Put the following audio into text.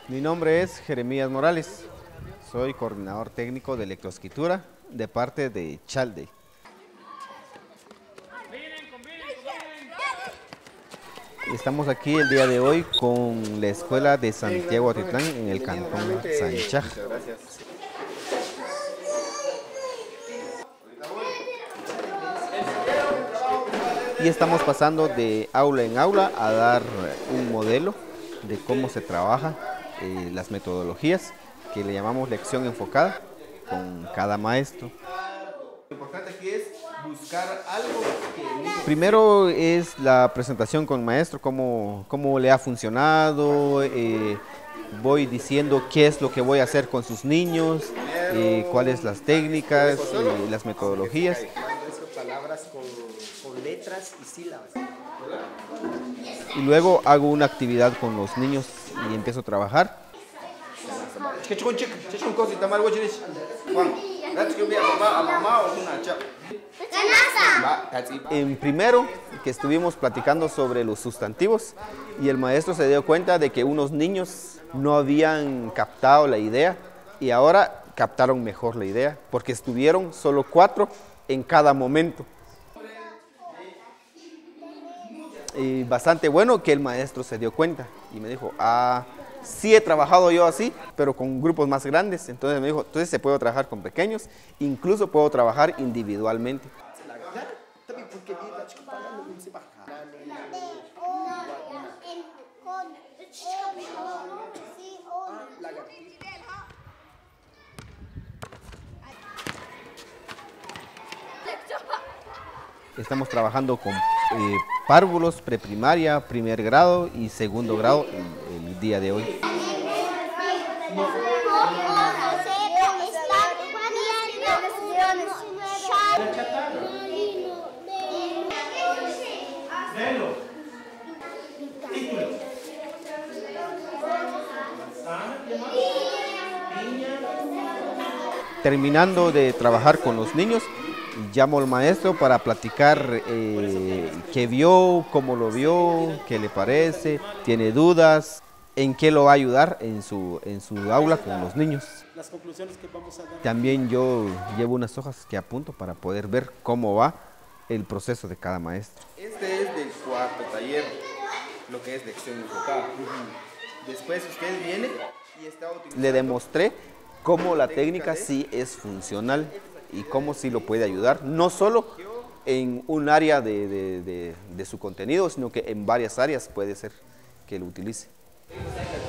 Mi nombre es Jeremías Morales, soy coordinador técnico de electroescritura de parte de Chalde. Estamos aquí el día de hoy con la escuela de Santiago Atitlán en el cantón Sanchaj. Y estamos pasando de aula en aula a dar un modelo de cómo se trabaja, las metodologías que le llamamos lección enfocada con cada maestro. Lo importante aquí es buscar algo que... Primero es la presentación con el maestro, cómo le ha funcionado, voy diciendo qué es lo que voy a hacer con sus niños, cuáles las técnicas, las metodologías. Palabras con letras y sílabas. Y luego hago una actividad con los niños y empiezo a trabajar. En primero que estuvimos platicando sobre los sustantivos y el maestro se dio cuenta de que unos niños no habían captado la idea y ahora captaron mejor la idea porque estuvieron solo 4 en cada momento. Y bastante bueno que el maestro se dio cuenta y me dijo, sí he trabajado yo así, pero con grupos más grandes. Entonces me dijo, entonces se puede trabajar con pequeños, incluso puedo trabajar individualmente. Estamos trabajando con párvulos, preprimaria, primer grado y segundo grado el día de hoy. Terminando de trabajar con los niños, llamo al maestro para platicar qué vio, cómo lo vio, qué le parece, tiene dudas, en qué lo va a ayudar en su aula con los niños. Las conclusiones que vamos a dar. También yo llevo unas hojas que apunto para poder ver cómo va el proceso de cada maestro. Este es del cuarto taller, lo que es lección enfocada. Después usted viene y está utilizando... Le demostré cómo la técnica sí es funcional y cómo sí lo puede ayudar, no solo en un área de su contenido, sino que en varias áreas puede ser que lo utilice.